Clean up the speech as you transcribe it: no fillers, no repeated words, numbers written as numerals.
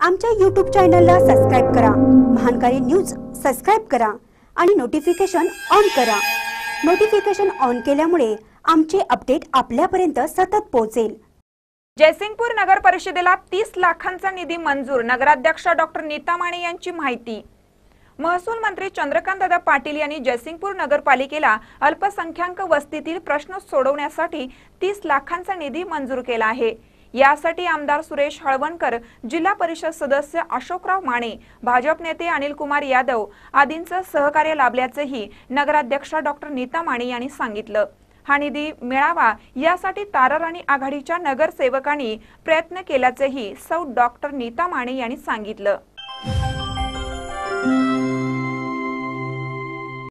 आमच्या YouTube चॅनलला subscribe करा, महानकारी न्यूज सबस्क्राइब करा आणि नोटिफिकेशन ऑन करा। नोटिफिकेशन ऑन केल्यामुळे आमचे अपडेट आपल्यापर्यंत सतत पोहोचेल। जयसिंगपूर नगर परिषदेला 30 लाखांचा निधी मंजूर, नगराध्यक्ष डॉक्टर नीता माने यांची माहिती। महसूल मंत्री चंद्रकांतदादा पाटील यांनी जयसिंगपूर नगरपालिकेला अल्पसंख्याक वस्तीतील प्रश्न सोडवण्यासाठी 30 लाखांचा निधी मंजूर केला आहे। यासाठी आमदार सुरेश हळवणकर, जिल्हा परिषद सदस्य अशोकराव माने, भाजप नेते अनिल कुमार यादव आदींचे सहकार्य लाभल्याचेही नगराध्यक्ष डॉक्टर नीता माने यांनी सांगितलं। हा निधी मिळावा यासाठी ताराराणी आघाडीच्या नगरसेवकांनी प्रयत्न केल्याचेही सौ डॉक्टर नीता माने यांनी सांगितलं।